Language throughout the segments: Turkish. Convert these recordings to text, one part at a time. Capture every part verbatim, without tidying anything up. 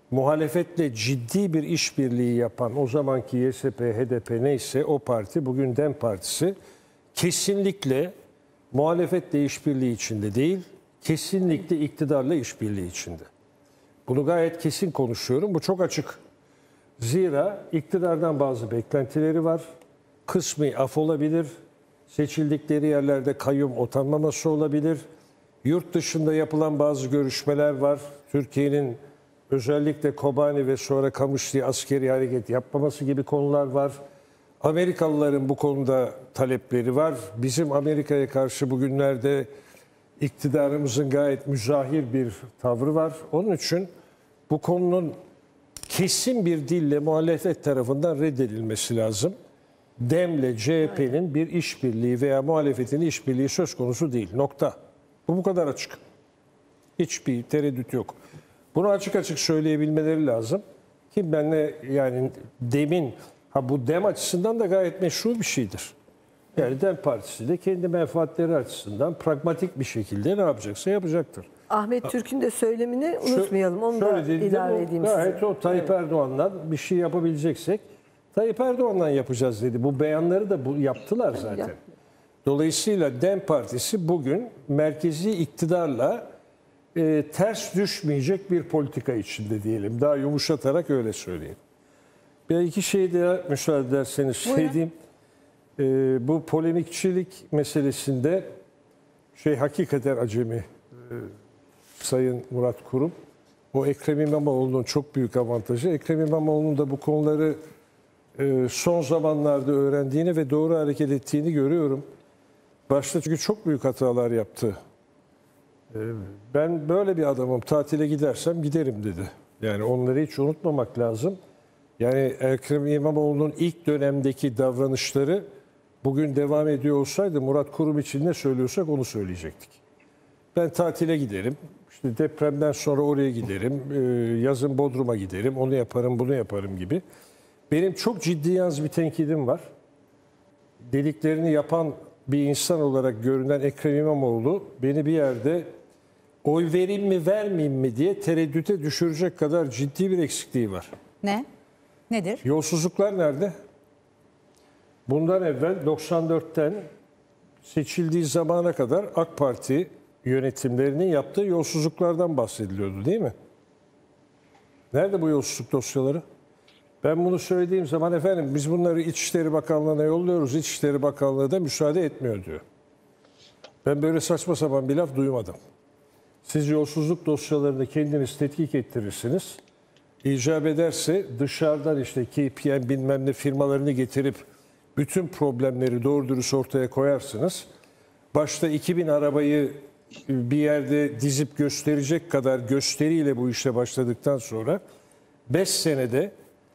muhalefetle ciddi bir işbirliği yapan o zamanki Y S P, H D P neyse o parti, bugün DEM Partisi kesinlikle muhalefetle işbirliği içinde değil, kesinlikle iktidarla işbirliği içinde. Bunu gayet kesin konuşuyorum. Bu çok açık. Zira iktidardan bazı beklentileri var. Kısmi af olabilir. Seçildikleri yerlerde kayyum atanmaması olabilir. Yurt dışında yapılan bazı görüşmeler var. Türkiye'nin özellikle Kobani ve sonra Kamışlı'ya askeri hareket yapmaması gibi konular var. Amerikalıların bu konuda talepleri var. Bizim Amerika'ya karşı bugünlerde iktidarımızın gayet müzahir bir tavrı var. Onun için bu konunun kesin bir dille muhalefet tarafından reddedilmesi lazım. DEM'le C H P'nin bir işbirliği veya muhalefetin işbirliği söz konusu değil. Nokta. Bu bu kadar açık. Hiçbir tereddüt yok. Bunu açık açık söyleyebilmeleri lazım. Ki benle yani DEM'in, ha bu DEM açısından da gayet meşru bir şeydir. Yani DEM Partisi de kendi menfaatleri açısından pragmatik bir şekilde ne yapacaksa yapacaktır. Ahmet Türk'ün de söylemini unutmayalım. Onu da Şöyle ilave dedi, edeyim gayet size. o Tayyip Evet. Erdoğan'dan bir şey yapabileceksek Tayyip Erdoğan'dan yapacağız dedi. Bu beyanları da bu yaptılar zaten. Dolayısıyla DEM Partisi bugün merkezi iktidarla e, ters düşmeyecek bir politika içinde diyelim. Daha yumuşatarak öyle söyleyeyim. Bir iki şey daha müsaade ederseniz şey diyeyim. E, bu polemikçilik meselesinde şey hakikaten acemi e, Sayın Murat Kurum. O Ekrem İmamoğlu'nun çok büyük avantajı. Ekrem İmamoğlu'nun da bu konuları e, son zamanlarda öğrendiğini ve doğru hareket ettiğini görüyorum. Başta çünkü çok büyük hatalar yaptı. E, ben böyle bir adamım, tatile gidersem giderim dedi. Yani onları hiç unutmamak lazım. Yani Ekrem İmamoğlu'nun ilk dönemdeki davranışları bugün devam ediyor olsaydı Murat Kurum için ne söylüyorsak onu söyleyecektik. Ben tatile giderim, işte depremden sonra oraya giderim, yazın Bodrum'a giderim, onu yaparım, bunu yaparım gibi. Benim çok ciddi yalnız bir tenkidim var. Dediklerini yapan bir insan olarak görünen Ekrem İmamoğlu beni bir yerde oy vereyim mi vermeyeyim mi diye tereddüte düşürecek kadar ciddi bir eksikliği var. Ne? Nedir? Yolsuzluklar nerede? Bundan evvel doksan dörtten seçildiği zamana kadar AK Parti yönetimlerinin yaptığı yolsuzluklardan bahsediliyordu değil mi? Nerede bu yolsuzluk dosyaları? Ben bunu söylediğim zaman efendim biz bunları İçişleri Bakanlığı'na yolluyoruz. İçişleri Bakanlığı da müsaade etmiyor diyor. Ben böyle saçma sapan bir laf duymadım. Siz yolsuzluk dosyalarını kendiniz tetkik ettirirsiniz. İcap ederse dışarıdan işte K P M bilmem ne firmalarını getirip bütün problemleri doğru dürüst ortaya koyarsınız. Başta iki bin arabayı bir yerde dizip gösterecek kadar gösteriyle bu işe başladıktan sonra beş senede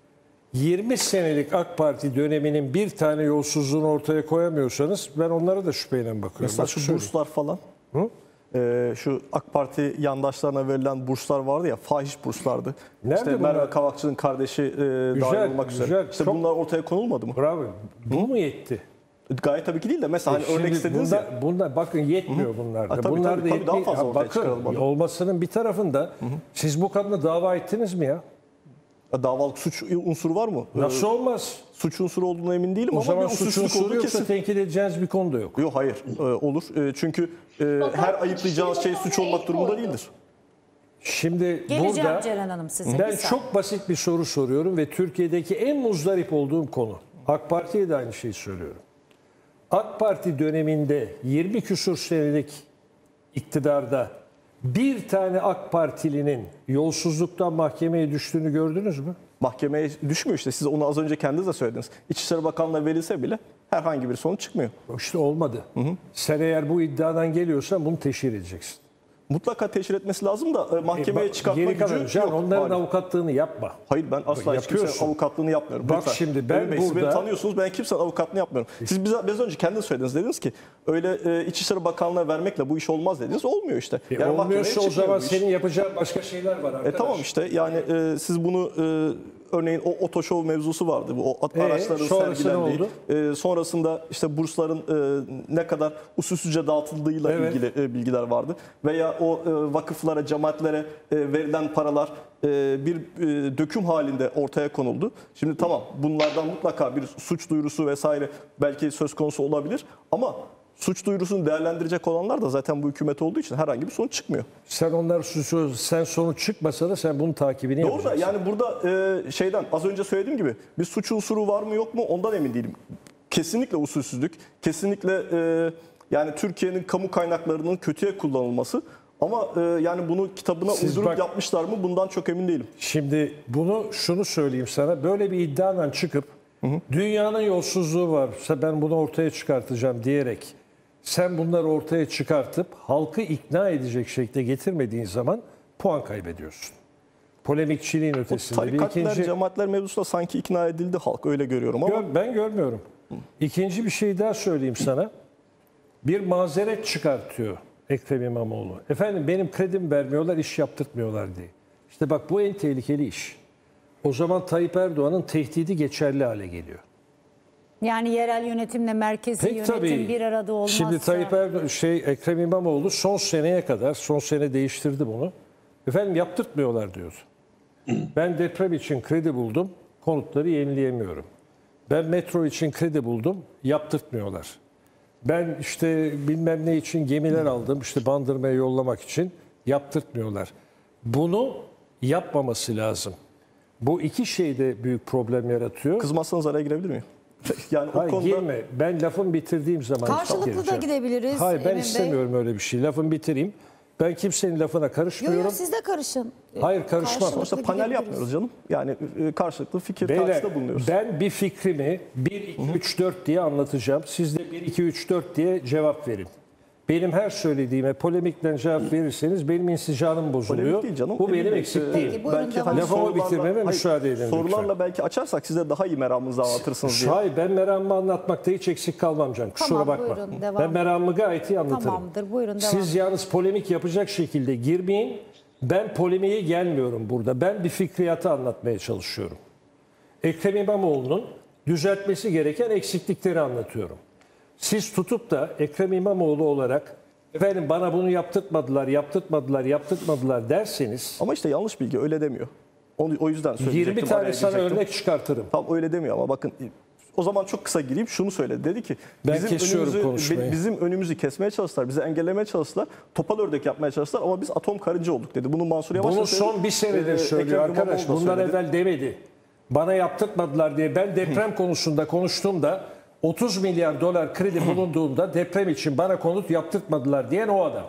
yirmi senelik AK Parti döneminin bir tane yolsuzluğunu ortaya koyamıyorsanız ben onlara da şüpheyle bakıyorum. Mesela şu burslar falan. Hı? Ee, şu AK Parti yandaşlarına verilen burslar vardı ya, fahiş burslardı. Nerede işte bunlar? Merve Kavakçı'nın kardeşi e, Güzel, dahil olmak üzere. güzel. İşte Çok- bunlar ortaya konulmadı mı? Bravo. Bu mu yetti? Gayet tabii ki değil de mesela hani Şimdi örnek istediniz bunlar, ya. bunlar bakın yetmiyor bunlar da. Ha, tabii, bunlar tabii, da tabii, daha yetmiyor. fazla Ha, ortaya bakın çıkarılmalı. olmasının bir tarafında siz bu kadına dava ettiniz mi ya? Davalık suç unsuru var mı? Nasıl Ee, olmaz? suç unsuru olduğuna emin değilim O ama zaman bir suç usulsüzlük unsuru olduğu yoksa kesin. tenkit edeceğiniz bir konu da yok. Yok hayır e, olur. E, çünkü e, her ayıplayacağınız şey suç olmak durumunda değildir. Şimdi Geleceğim burada Ceren Hanım size. ben Bir saniye. çok basit bir soru soruyorum ve Türkiye'deki en muzdarip olduğum konu. AK Parti'ye de aynı şeyi söylüyorum. AK Parti döneminde yirmi küsur senelik iktidarda bir tane AK Partilinin yolsuzluktan mahkemeye düştüğünü gördünüz mü? Mahkemeye düşmüyor işte. Siz onu az önce kendiniz de söylediniz. İçişleri Bakanlığı'na verilse bile herhangi bir sonuç çıkmıyor. İşte olmadı. Sen eğer bu iddiadan geliyorsan bunu teşhir edeceksin. Mutlaka teşhir etmesi lazım da e, mahkemeye Bak, çıkartma geri kalan gücü Can, yok. onların Hayır. avukatlığını yapma. Hayır ben asla hiç kimsenin Yapıyorsun. avukatlığını yapmıyorum. Bak Lütfen. şimdi ben Emin Bey, siz beni burada- tanıyorsunuz, ben kimsenin avukatlığını yapmıyorum. Siz bize biraz önce kendiniz söylediniz, dediniz ki öyle e, İçişleri Bakanlığı'na vermekle bu iş olmaz dediniz. Olmuyor işte. E, mahkemeye olmuyorsa o çıkmıyor zaman bu iş. senin yapacağın başka şeyler var arkadaş. E tamam işte yani e, siz bunu e, örneğin o otoşov mevzusu vardı. Bu o Ee, araçların sonrası ne sergilendiği. oldu? E, sonrasında işte bursların e, ne kadar usulsüzce dağıtıldığıyla Evet. ilgili e, bilgiler vardı. Veya o e, vakıflara, cemaatlere e, verilen paralar e, bir e, döküm halinde ortaya konuldu. Şimdi tamam, bunlardan mutlaka bir suç duyurusu vesaire belki söz konusu olabilir ama suç duyurusunu değerlendirecek olanlar da zaten bu hükümet olduğu için herhangi bir sonuç çıkmıyor. Sen onlar suçu, sen sonuç çıkmasa da sen bunun takibini Doğru da yapacaksın. yani burada e, şeyden az önce söylediğim gibi bir suç unsuru var mı yok mu ondan emin değilim. Kesinlikle usulsüzlük, kesinlikle e, yani Türkiye'nin kamu kaynaklarının kötüye kullanılması ama e, yani bunu kitabına Siz uydurup bak- yapmışlar mı bundan çok emin değilim. Şimdi bunu şunu söyleyeyim sana, böyle bir iddiadan çıkıp dünyanın yolsuzluğu varsa ben bunu ortaya çıkartacağım diyerek sen bunları ortaya çıkartıp halkı ikna edecek şekilde getirmediğin zaman puan kaybediyorsun. Polemikçiliğin ötesinde. Bir Tarikatlar, ikinci, cemaatler mevzusunda sanki ikna edildi halk, öyle görüyorum ama. Gör- ben görmüyorum. İkinci bir şey daha söyleyeyim sana. Bir mazeret çıkartıyor Ekrem İmamoğlu. Efendim benim kredim vermiyorlar, iş yaptırtmıyorlar diye. İşte bak bu en tehlikeli iş. O zaman Tayyip Erdoğan'ın tehdidi geçerli hale geliyor. Yani yerel yönetimle merkezi Pek yönetim tabii. bir arada olmazsa. Şimdi Tayyip Erdoğan, şey Ekrem İmamoğlu son seneye kadar, son sene değiştirdi bunu. Efendim yaptırtmıyorlar diyordu. Ben deprem için kredi buldum, konutları yenileyemiyorum. Ben metro için kredi buldum, yaptırtmıyorlar. Ben işte bilmem ne için gemiler aldım, işte Bandırma'ya yollamak için yaptırtmıyorlar. Bunu yapmaması lazım. Bu iki şey de büyük problem yaratıyor. Kızmazsanız araya girebilir miyim? Yani o Hayır konuda girme. Ben lafımı bitirdiğim zaman Karşılıklı da gireceğim. gidebiliriz. Hayır ben Emin Bey. istemiyorum öyle bir şey. Lafımı bitireyim. Ben kimsenin lafına Yok karışmıyorum. yok siz de karışın. Hayır, karışmam. Karşılıklı sonuçta panel gidebiliriz. yapmıyoruz canım. Yani e, karşılıklı fikir Beyler tartışında bulunuyoruz. ben bir fikrimi bir, iki, üç, dört diye anlatacağım. Siz de bir, iki, üç, dört diye cevap verin. Benim her söylediğime polemikle cevap verirseniz benim insicamım bozuluyor. Polemik değil canım. Bu Emin benim Bey, eksikliğim. Peki, buyurun, belki devam. hani Lafımı sorularla- bitirmeme hayır, müsaade edin Sorularla lütfen. belki açarsak siz de daha iyi meramınızı anlatırsınız diye. Hayır ben meramımı anlatmakta hiç eksik kalmam canım. Kusura Tamam, bakma. buyurun, devam. Ben meramımı gayet iyi anlatırım. Tamamdır, buyurun, devam. Siz yalnız polemik yapacak şekilde girmeyin. Ben polemiğe gelmiyorum burada. Ben bir fikriyatı anlatmaya çalışıyorum. Ekrem İmamoğlu'nun düzeltmesi gereken eksiklikleri anlatıyorum. Siz tutup da Ekrem İmamoğlu olarak efendim bana bunu yaptırtmadılar, yaptırtmadılar, yaptırtmadılar derseniz Ama işte yanlış bilgi, öyle demiyor. Onu, o yüzden söyleyecektim. yirmi tane araya sana girecektim. örnek çıkartırım. Tam öyle demiyor ama bakın o zaman çok kısa gireyim, şunu söyledi. Dedi ki Ben kesiyorum önümüzü, konuşmayı. bizim önümüzü kesmeye çalıştılar, bizi engellemeye çalıştılar. Topal ördek yapmaya çalıştılar ama biz atom karınca olduk dedi. Bunu Mansur Yavaş da Bunu söyledi. son bir senedir Ee, söylüyor Ekrem İmamoğlu arkadaş. da Bundan söyledi. evvel demedi. Bana yaptırtmadılar diye. Ben deprem konusunda konuştuğumda otuz milyar dolar kredi bulunduğunda deprem için bana konut yaptırtmadılar diyen o adam.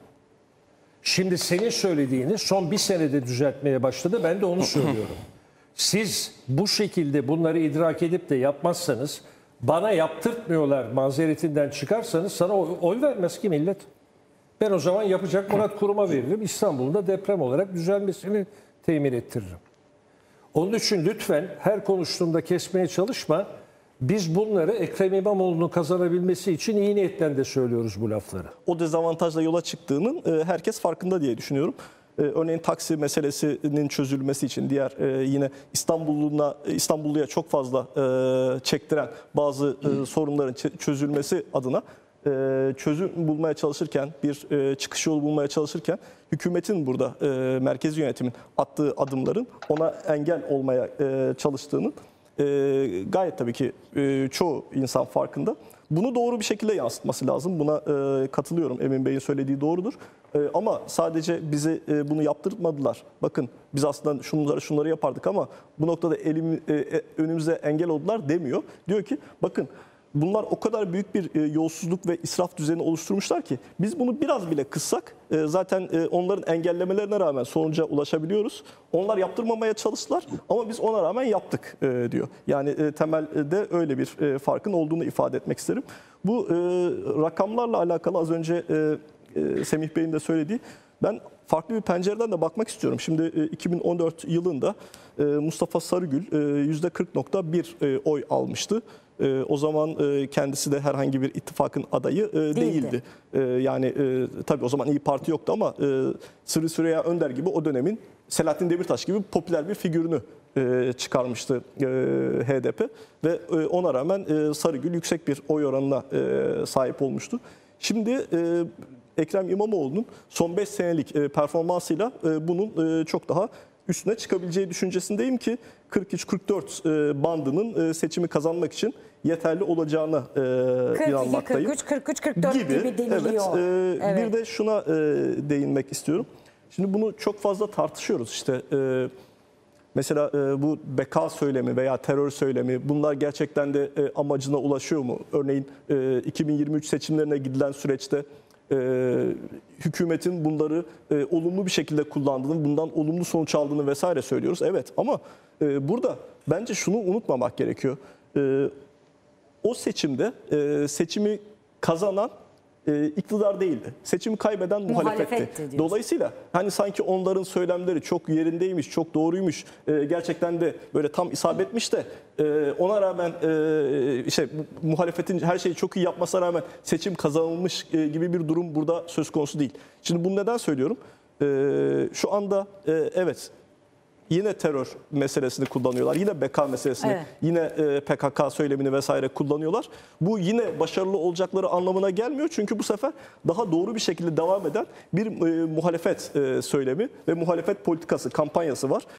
Şimdi senin söylediğini son bir senede düzeltmeye başladı. Ben de onu söylüyorum. Siz bu şekilde bunları idrak edip de yapmazsanız, bana yaptırtmıyorlar mazeretinden çıkarsanız sana oy, oy vermez ki millet. Ben o zaman yapacak Murat Kurum'a veririm. İstanbul'un da deprem olarak düzelmesini temin ettiririm. Onun için lütfen her konuştuğumda kesmeye çalışma. Biz bunları Ekrem İmamoğlu'nun kazanabilmesi için iyi niyetten de söylüyoruz bu lafları. O dezavantajla yola çıktığının e, herkes farkında diye düşünüyorum. E, Örneğin taksi meselesinin çözülmesi için diğer e, yine İstanbullu'na İstanbulluya çok fazla e, çektiren bazı e, sorunların ç- çözülmesi adına e, çözüm bulmaya çalışırken, bir e, çıkış yolu bulmaya çalışırken hükümetin burada e, merkezi yönetimin attığı adımların ona engel olmaya e, çalıştığının e, gayet tabii ki e, çoğu insan farkında. Bunu doğru bir şekilde yansıtması lazım. Buna e, katılıyorum. Emin Bey'in söylediği doğrudur. E, ama sadece bize e, bunu yaptırtmadılar. Bakın biz aslında şunları şunları yapardık ama bu noktada elim, e, e, önümüze engel oldular demiyor. Diyor ki bakın bunlar o kadar büyük bir e, yolsuzluk ve israf düzeni oluşturmuşlar ki biz bunu biraz bile kıssak e, zaten e, onların engellemelerine rağmen sonuca ulaşabiliyoruz. Onlar yaptırmamaya çalıştılar ama biz ona rağmen yaptık e, diyor. Yani e, temelde öyle bir e, farkın olduğunu ifade etmek isterim. Bu e, rakamlarla alakalı az önce e, e, Semih Bey'in de söylediği, ben farklı bir pencereden de bakmak istiyorum. Şimdi e, iki bin on dört yılında e, Mustafa Sarıgül e, yüzde kırk nokta bir e, oy almıştı. E, o zaman e, kendisi de herhangi bir ittifakın adayı e, değildi. Değildi. E, yani e, tabii o zaman İyi Parti yoktu ama e, Sırrı Süreyya Önder gibi o dönemin Selahattin Demirtaş gibi popüler bir figürünü e, çıkarmıştı e, H D P ve e, ona rağmen e, Sarıgül yüksek bir oy oranına e, sahip olmuştu. Şimdi e, Ekrem İmamoğlu'nun son beş senelik e, performansıyla e, bunun e, çok daha üstüne çıkabileceği düşüncesindeyim ki kırk üç kırk dört e, bandının e, seçimi kazanmak için yeterli olacağına e, kırk iki, inanmaktayım. kırk üç, kırk üç, kırk dört gibi, gibi deniliyor. Evet, e, Evet. Bir de şuna e, değinmek istiyorum. Şimdi bunu çok fazla tartışıyoruz. İşte e, mesela e, bu beka söylemi veya terör söylemi bunlar gerçekten de e, amacına ulaşıyor mu? Örneğin e, iki bin yirmi üç seçimlerine gidilen süreçte e, hükümetin bunları e, olumlu bir şekilde kullandığını, bundan olumlu sonuç aldığını vesaire söylüyoruz. Evet ama e, burada bence şunu unutmamak gerekiyor. E, o seçimde e, seçimi kazanan e, iktidar değildi. Seçimi kaybeden muhalefetti. Muhalefetti diyorsun. Dolayısıyla hani sanki onların söylemleri çok yerindeymiş, çok doğruymuş, e, gerçekten de böyle tam isabetmiş de e, ona rağmen e, işte bu- muhalefetin her şeyi çok iyi yapmasına rağmen seçim kazanılmış e, gibi bir durum burada söz konusu değil. Şimdi bunu neden söylüyorum? E, şu anda e, evet yine terör meselesini kullanıyorlar. Yine beka meselesini, Evet. yine e, P K K söylemini vesaire kullanıyorlar. Bu yine başarılı olacakları anlamına gelmiyor. Çünkü bu sefer daha doğru bir şekilde devam eden bir e, muhalefet e, söylemi ve muhalefet politikası, kampanyası var.